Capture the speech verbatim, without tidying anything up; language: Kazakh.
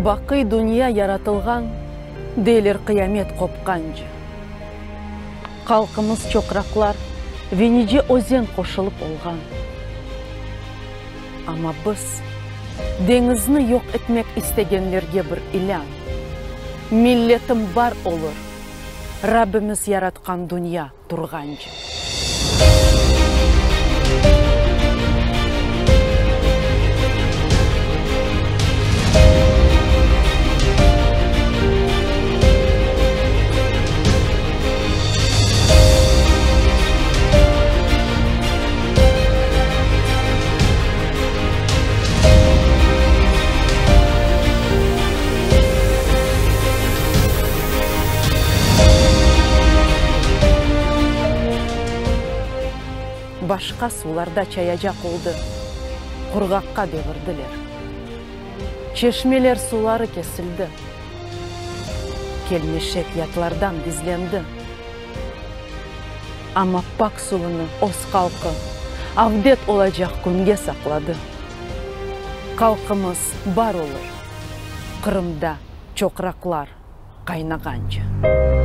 Бақый дүния яратылған, дейлер қиямет қопқанжы. Қалқымыз чоқрақлар, Венеже өзен қошылып олған. Ама біз деңізні йоқ етмек істегенлерге бір илян. Миллетім бар олыр, Раббіміз яратқан дүния тұрғанжы. Башқа суларда чаяжақ олды, құрғаққа девірділер. Чешмелер сулары кесілді, келмешек ятлардан дизленді. Ама пак суыны оз қалқы, авдет олажақ күнге сақлады. Қалқымыз бар олыр, Қырымда чоқрақлар қайнағанчы.